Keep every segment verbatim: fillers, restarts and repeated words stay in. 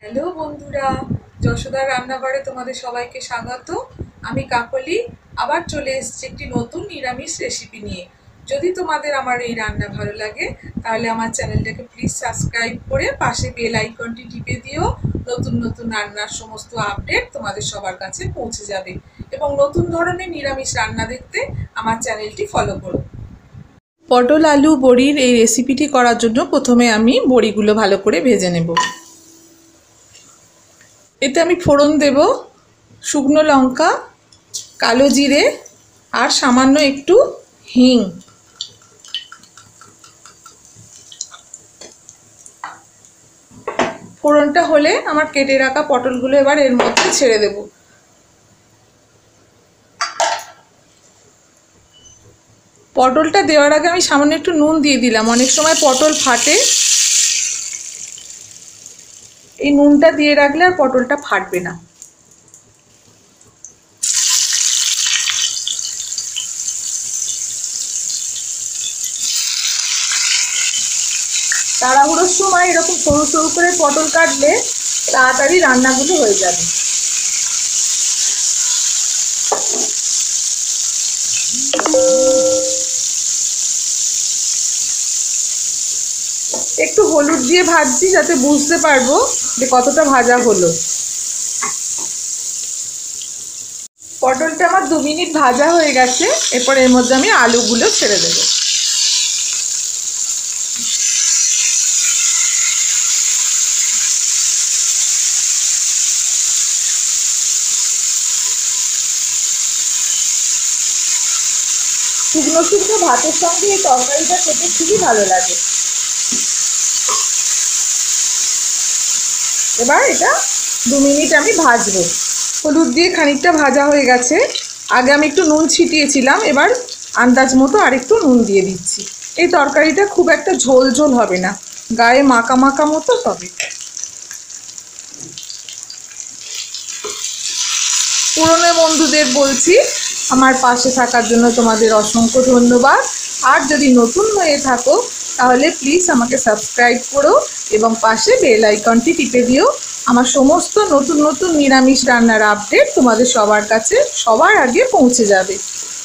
Hello বন্ধুরা, যশোদার রান্নাঘরে তোমাদের সবাইকে স্বাগত। আমি কাকলি আবার চলে এসেছি একটি নতুন নিরামিষ রেসিপি নিয়ে। যদি তোমাদের আমার এই রান্না ভালো লাগে তাহলে আমার চ্যানেলটাকে প্লিজ সাবস্ক্রাইব করে পাশে বেল আইকনটি টিপে দিও। নতুন নতুন রান্নার সমস্ত আপডেট তোমাদের সবার কাছে পৌঁছে যাবে এবং নতুন ধরনের নিরামিষ রান্না দেখতে আমার চ্যানেলটি ফলো করো। পটল আলু বড়ির এই রেসিপিটি করার জন্য প্রথমে আমি বড়িগুলো ভালো করে ভেজে নেব। এতে আমি ফোড়ন দেব শুকনো লঙ্কা, কালো জিরে আর সামান্য একটু হিং। ফোড়নটা হলে আমার কেটে রাখা পটলগুলো এবার এর মধ্যে ছেড়ে দেব। পটলটা দেওয়ার আগে আমি সামান্য একটু নুন দিয়ে দিলাম, অনেক সময় পটল ফাটে। এই নুনটা দিয়ে রাখলে আর পটলটা ফাটবে না। তাড়াহুড়োর সময় এরকম সরু সরু করে পটল কাটলে তাড়াতাড়ি রান্নাগুলো হয়ে যাবে। একটু হলুদ দিয়ে ভাজছি যাতে বুঝতে পারবো যে কতটা ভাজা হলো। পটলটা আমার দু মিনিট ভাজা হয়ে গেছে, এরপর এর মধ্যে আমি আলুগুলো ছেড়ে দেবো। শুকনো শুকনো ভাতের সঙ্গে এই তরকারিটা খেতে খুবই ভালো লাগে। এবার এটা দু মিনিট আমি ভাজবো। হলুদ দিয়ে খানিকটা ভাজা হয়ে গেছে। আগে আমি একটু নুন ছিটিয়েছিলাম, এবার আন্দাজ মতো আরেকটু নুন দিয়ে দিচ্ছি। এই তরকারিটা খুব একটা ঝোল ঝোল হবে না, গায়ে মাখা মাখা মতো হবে। পুরনো বন্ধুদের বলছি, আমার পাশে থাকার জন্য তোমাদের অসংখ্য ধন্যবাদ। আর যদি নতুন হয়ে থাকো তাহলে প্লিজ আমাকে সাবস্ক্রাইব করো এবং পাশে বেল আইকনটি টিপে দিও। আমার সমস্ত নতুন নতুন নিরামিষ রান্নার আপডেট তোমাদের সবার কাছে সবার আগে পৌঁছে যাবে।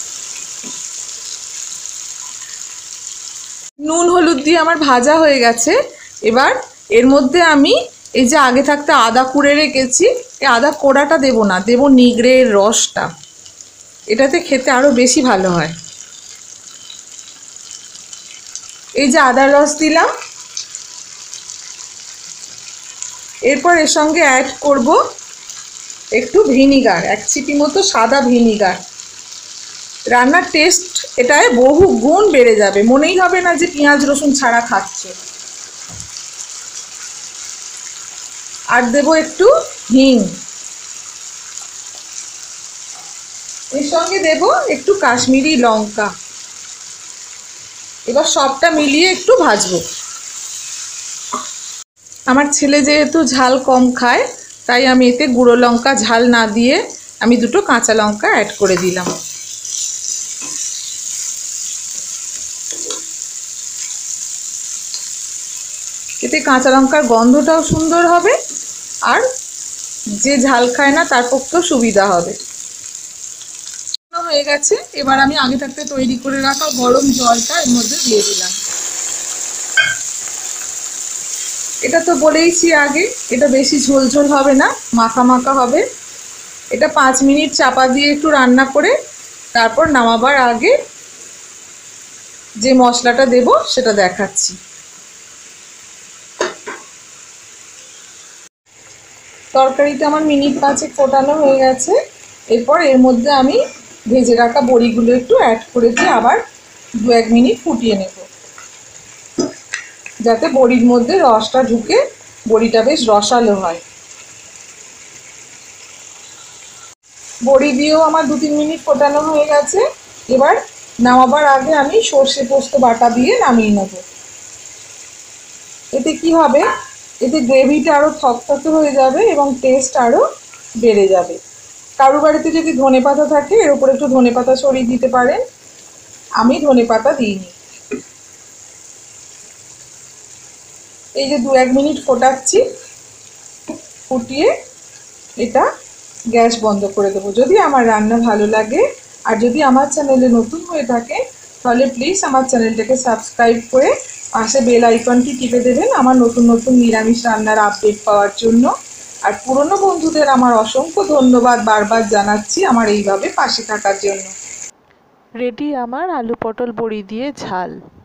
নুন হলুদ দিয়ে আমার ভাজা হয়ে গেছে। এবার এর মধ্যে আমি এই যে আগে থাকতে আদা কুড়ে রেখেছি, এই আদা কোড়াটা দেবো না, দেবো নিগড়ের রসটা। এটাতে খেতে আরও বেশি ভালো হয়। এই যে আদার রস দিলাম, এরপর এর সঙ্গে অ্যাড করব একটু ভিনিগার, এক চিপি মতো সাদা ভিনিগার। রান্নার টেস্ট এটায় বহু গুণ বেড়ে যাবে, মনেই হবে না যে পেঁয়াজ রসুন ছাড়া খাচ্ছে। আর দেব একটু হিং, এর সঙ্গে দেব একটু কাশ্মীরি লঙ্কা। এবার সবটা মিলিয়ে একটু ভাজবো। আমার ছেলে যেহেতু ঝাল কম খায় তাই আমি এতে গুঁড়ো লঙ্কা ঝাল না দিয়ে আমি দুটো কাঁচা লঙ্কা অ্যাড করে দিলাম। এতে কাঁচা লঙ্কার গন্ধটাও সুন্দর হবে আর যে ঝাল খায় না তার পক্ষেও সুবিধা হবে। হয়ে গেছে, এবার আমি আগে থাকতে তৈরি করে রাখা গরম জলটা এর মধ্যে দিয়ে দিলাম। এটা তো বলেইছি আগে, এটা বেশি ঝোল ঝোল হবে না, মাখা মাখা হবে। এটা পাঁচ মিনিট চাপা দিয়ে একটু রান্না করে তারপর নামাবার আগে যে মশলাটা দেব সেটা দেখাচ্ছি। তরকারিটা আমার মিনিট পাঁচেক ফোটানো হয়ে গেছে। এরপর এর মধ্যে আমি ভেজে রাখা বড়িগুলো একটু অ্যাড করেছি, আবার দু এক মিনিট ফুটিয়ে নেব যাতে বড়ির মধ্যে রসটা ঢুকে বড়িটা বেশ রসালো হয়। বড়ি দিয়েও আমার দু তিন মিনিট ফোটানো হয়ে গেছে। এবার নামাবার আগে আমি সর্ষে পোস্ত বাটা দিয়ে নামিয়ে নেব। এতে কি হবে, এতে গ্রেভিটা আরও থকথকে হয়ে যাবে এবং টেস্ট আরও বেড়ে যাবে। কারো বাড়িতে যদি ধনেপাতা থাকে এর উপর একটু ধনেপাতা ছড়িয়ে দিতে পারেন, আমি ধনেপাতা দিইনি। এই যে দু এক মিনিট ফোটাচ্ছি, ফুটিয়ে এটা গ্যাস বন্ধ করে দেবো। যদি আমার রান্না ভালো লাগে আর যদি আমার চ্যানেলে নতুন হয়ে থাকে তাহলে প্লিজ আমার চ্যানেলটাকে সাবস্ক্রাইব করে পাশে বেল আইকনটি টিপে দেবেন আমার নতুন নতুন নিরামিষ রান্নার আপডেট পাওয়ার জন্য। আর পুরনো বন্ধুদের আমার অসংখ্য ধন্যবাদ বারবার জানাচ্ছি আমার এইভাবে পাশে থাকার জন্য। রেডি আমার আলু পটল বড়ি দিয়ে ঝাল।